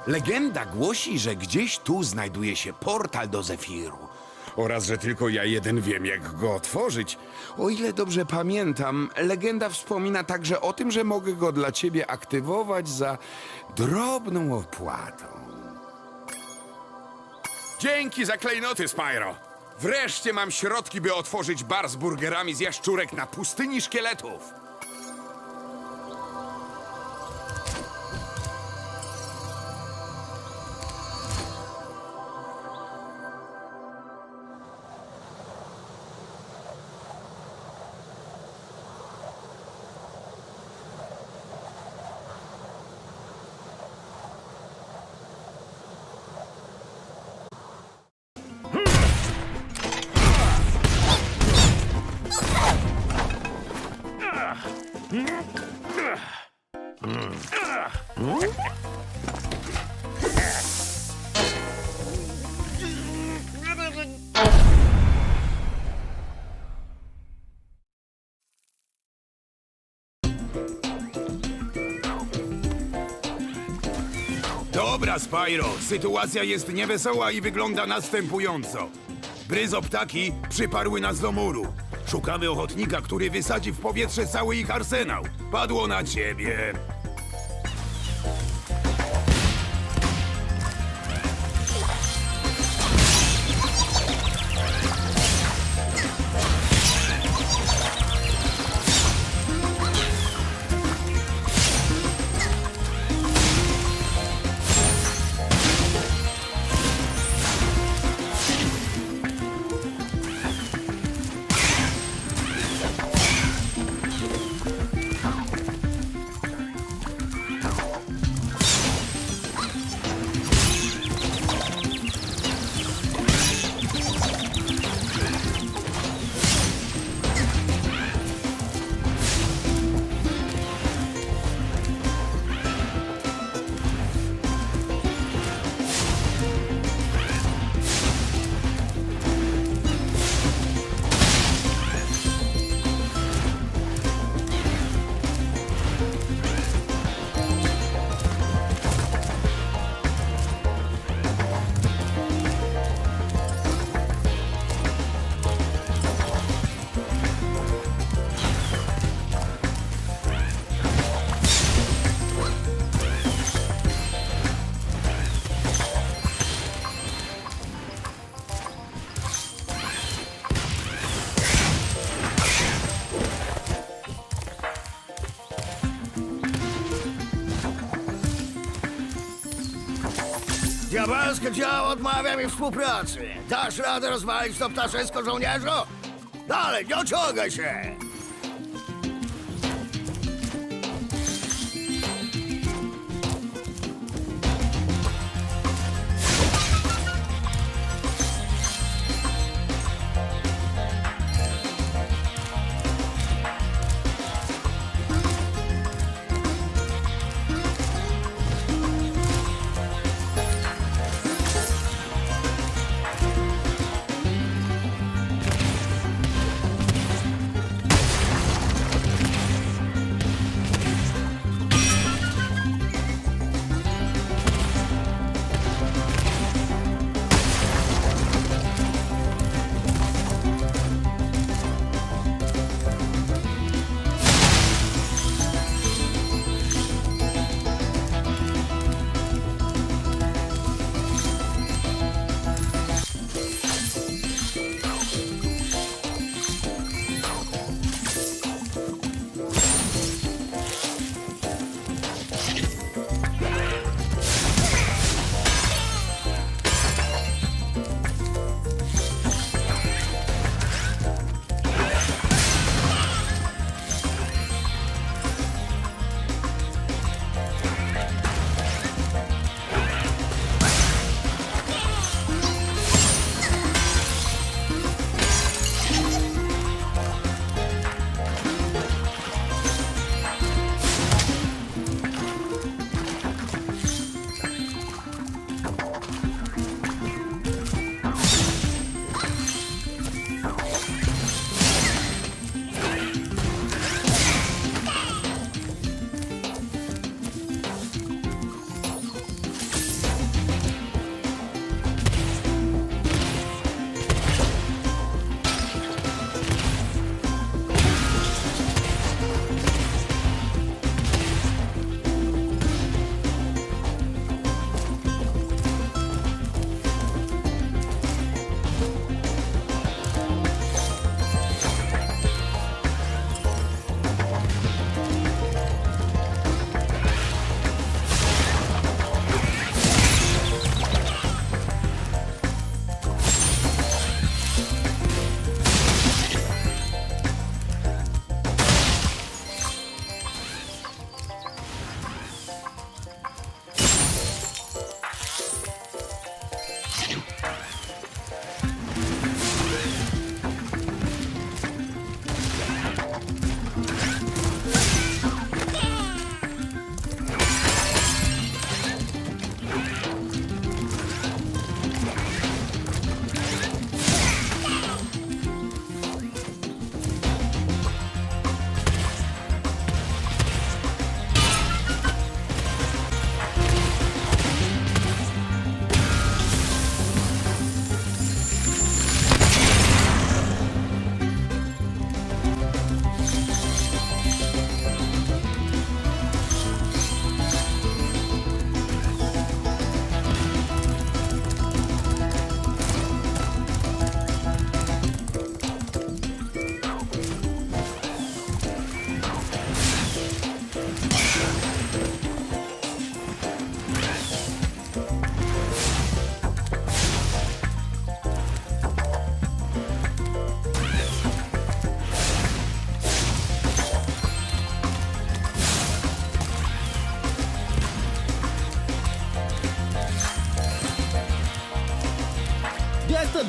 Legenda głosi, że gdzieś tu znajduje się portal do Zefiru. Oraz, że tylko ja jeden wiem, jak go otworzyć. O ile dobrze pamiętam, legenda wspomina także o tym, że mogę go dla ciebie aktywować za drobną opłatą. Dzięki za klejnoty, Spyro! Wreszcie mam środki, by otworzyć bar z burgerami z jaszczurek na pustyni szkieletów. Dobra, Spyro, sytuacja jest niewesoła i wygląda następująco. Bryzoptaki przyparły nas do muru. Szukamy ochotnika, który wysadzi w powietrze cały ich arsenał. Padło na ciebie. Diabelskie ciało odmawia mi współpracy. Dasz radę rozwalić to ptaszysko, żołnierzu? Dalej, nie ociągaj się!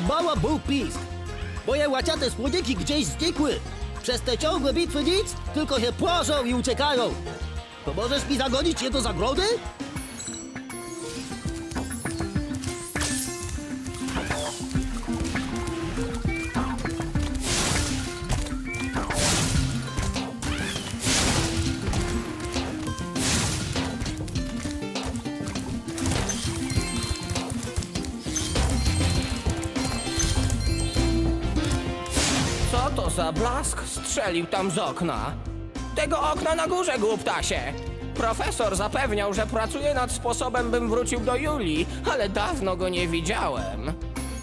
mała Bóg pisk. Moje łaciate słodziki gdzieś znikły. Przez te ciągłe bitwy nic, tylko się płożą i uciekają. Pomożesz mi zagonić je do zagrody? Co to za blask strzelił tam z okna? Tego okna na górze, głuptasie! Profesor zapewniał, że pracuje nad sposobem, bym wrócił do Julii, ale dawno go nie widziałem.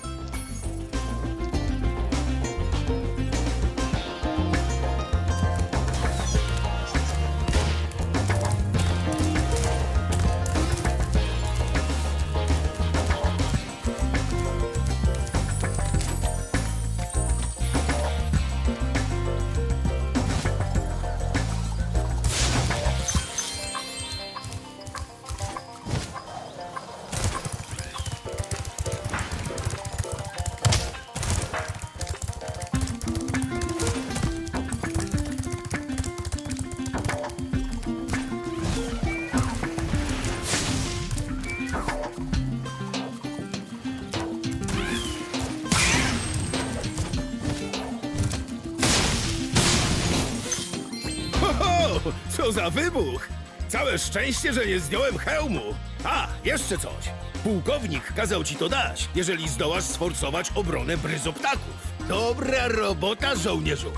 Co za wybuch! Całe szczęście, że nie zdjąłem hełmu. A, jeszcze coś. Pułkownik kazał ci to dać, jeżeli zdołasz sforcować obronę bryzoptaków. Dobra robota, żołnierzu.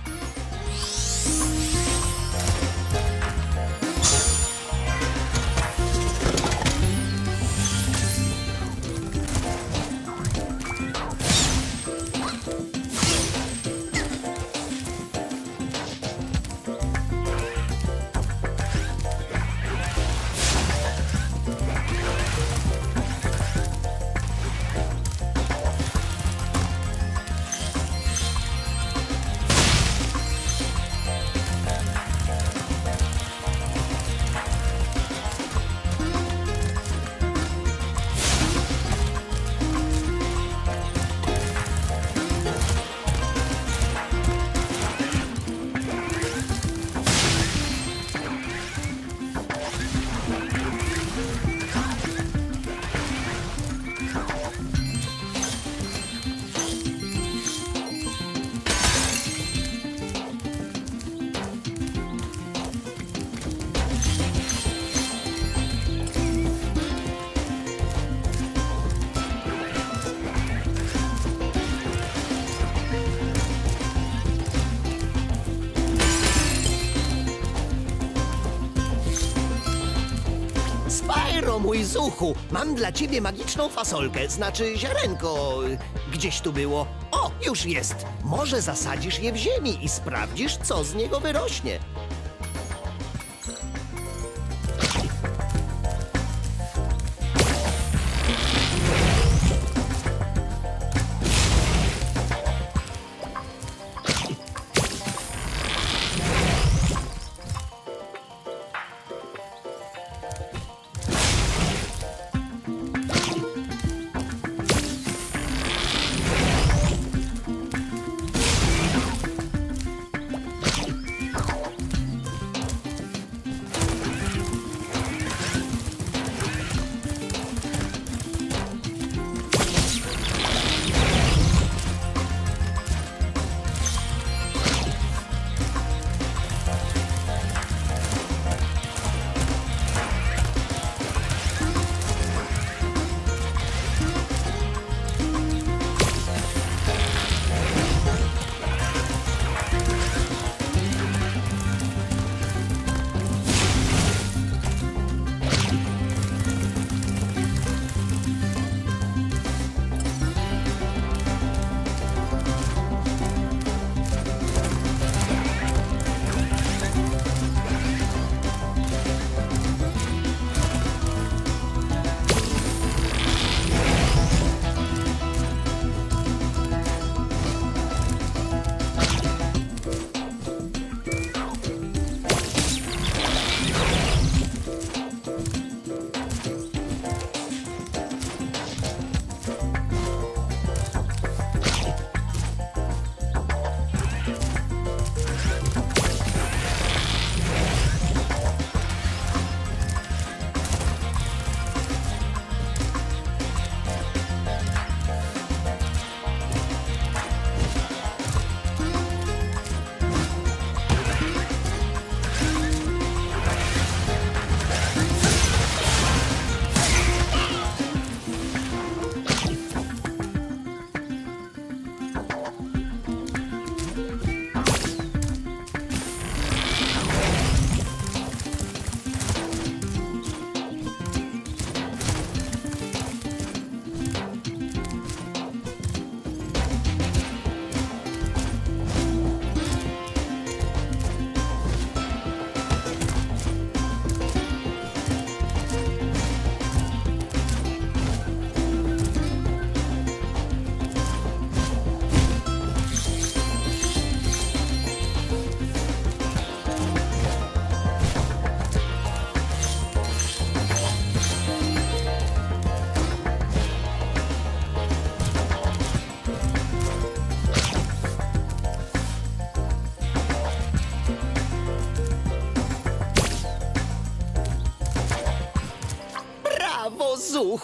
Spyro, mój zuchu, mam dla ciebie magiczną fasolkę, znaczy ziarenko. Gdzieś tu było. O, już jest. Może zasadzisz je w ziemi i sprawdzisz, co z niego wyrośnie.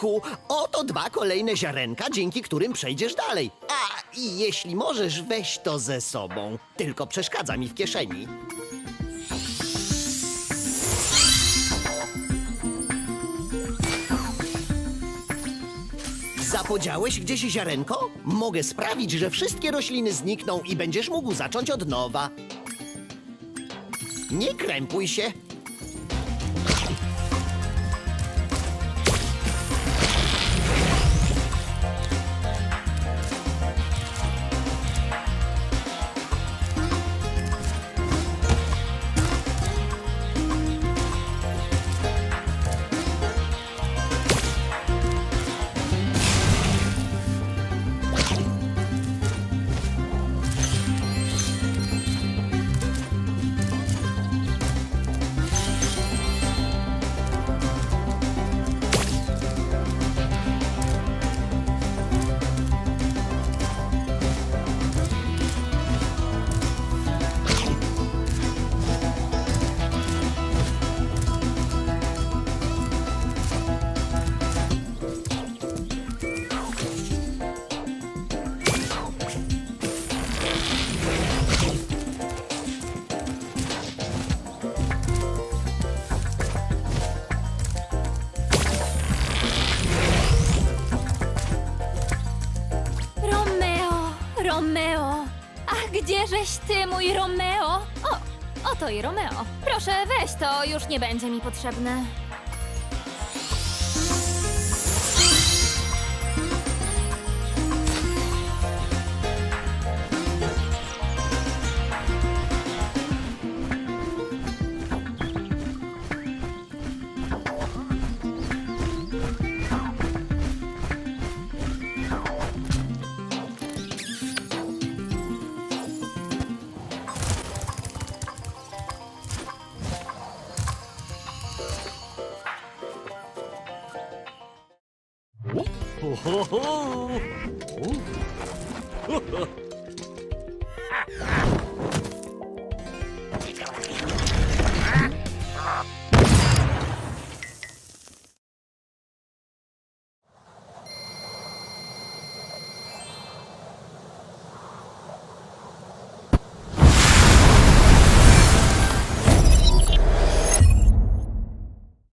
zuchu, oto 2 kolejne ziarenka, dzięki którym przejdziesz dalej. A, i jeśli możesz, weź to ze sobą. Tylko przeszkadza mi w kieszeni. Zapodziałeś gdzieś ziarenko? Mogę sprawić, że wszystkie rośliny znikną i będziesz mógł zacząć od nowa. Nie krępuj się. Romeo! Ach, gdzieżeś ty, mój Romeo? O, oto i Romeo. Proszę, weź to, już nie będzie mi potrzebne. Ho, ho, ho.